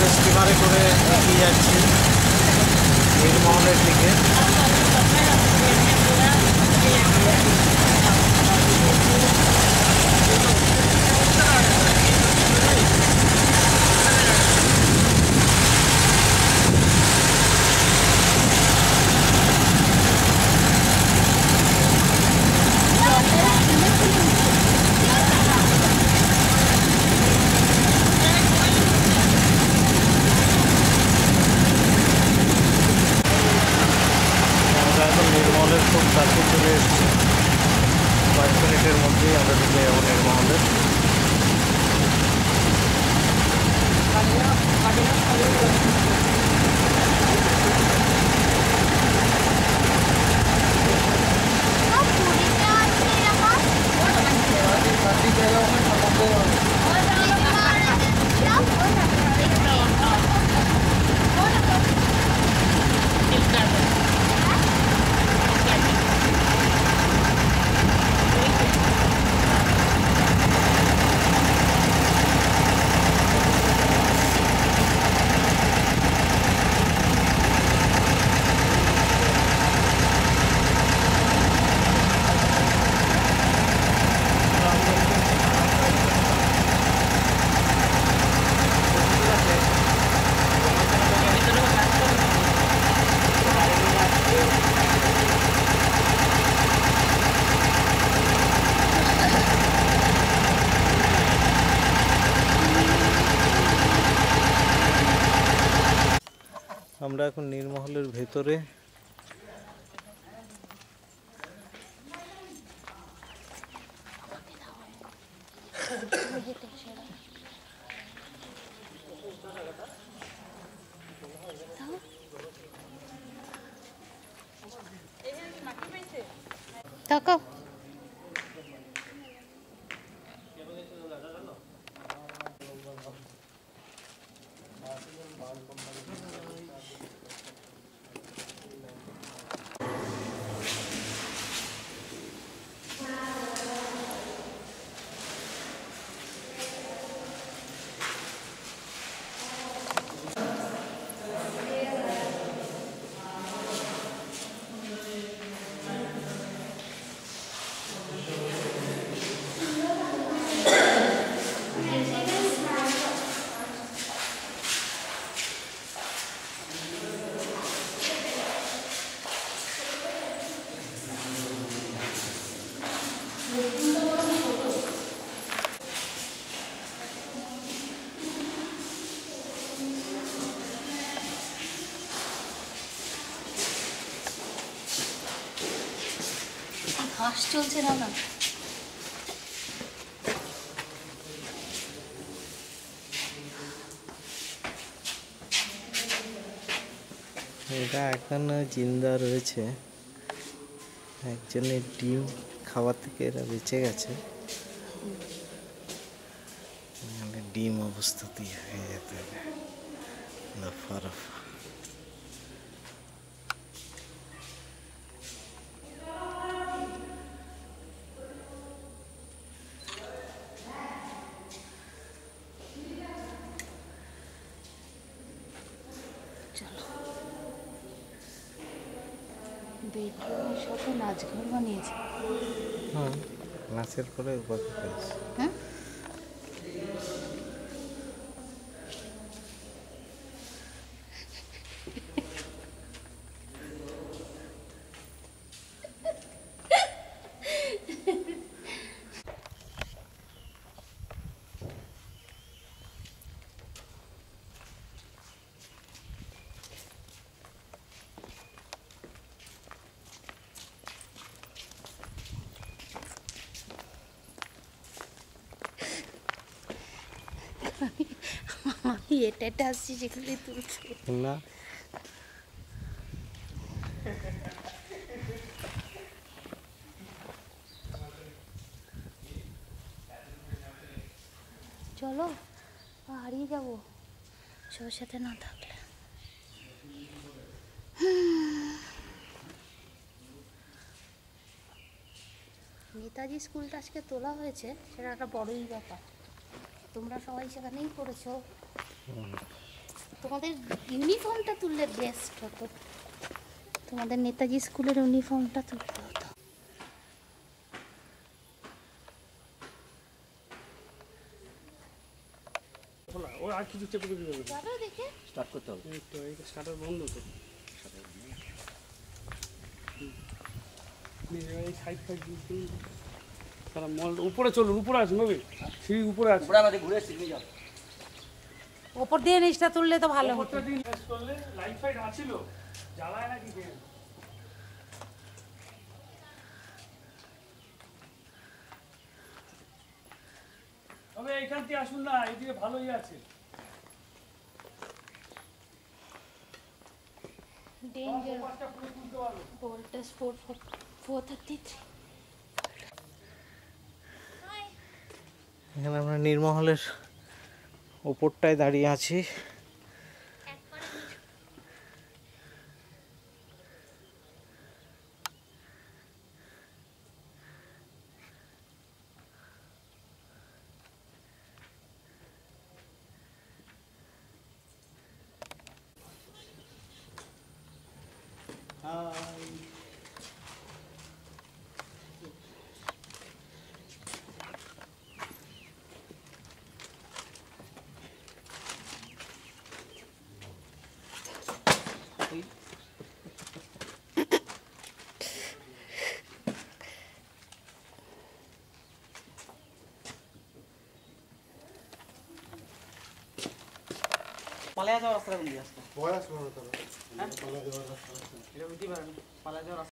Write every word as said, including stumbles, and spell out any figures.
স্টিমারে করে এগিয়ে যাচ্ছি নীলমহলের দিকে। নীলমহলের খুব কাছে চলে এসেছি, কয়েক মিনিটের মধ্যেই আমরা ঢুকে যাবো নীলমহলের। আমরা এখন নীলমহলের ভেতরে। তাকাও। ঘাস চলছে না না এটা এখনো জিন্দা রয়েছে, একজনের ডিম খাওয়া থেকে এরা বেঁচে গেছে, ডিম অবস্থাতেই হয়ে যেতে হবে দফা রফা। বেডরুমের সাথে নাচঘর বানিয়েছে। হুম, নাচের পরে বাকি কাজ। হ্যাঁ, আমি এটা এটা আসছি যেগুলি তুলছি না, চলো হারিয়ে যাবো সবার সাথে না থাকলে। নেতাজি স্কুলটা আজকে তোলা হয়েছে, সেটা একটা বড়ই ব্যাপার। তোমরা সবাই সেখানেই পড়েছো। তোমাদের ইউনিফর্মটা তুললে বেস্ট হতো, তোমাদের নেতাজি স্কুলের ইউনিফর্মটা তুলতে হতো। ও আর কিছু চেপে দিতে হবে, যাবে দেখে স্টার্ট করতে হবে। এই তো এই শাটার বন্ধ তো, এই সাইড ফাইড তারা মল উপরে চলুন, উপরে আসুন নবী, সিঁড়ি উপরে আছে। ওপর দিয়ে নিচটা তুললে তো ভালো হতো। উপরটা দিন শেষ করলে লাইট ফাইট আছিল, জ্বালায় নাকি কে? তবে এইখান থেকে আসুন না, এইদিকে ভালোই আছে। ডেঞ্জার পাঁচটা পুরো তুলতে পারবে। Voltage four four thirty three. এখানে আমরা নীরমহলের ওপরটায় দাঁড়িয়ে আছি। পালিয়ে যাওয়ার রাস্তা কোন দিয়ে আসতো? বয়স বড় তো। হ্যাঁ? পালিয়ে যাওয়ার রাস্তা। এটা হইতে পারে না। পালিয়ে যাওয়ার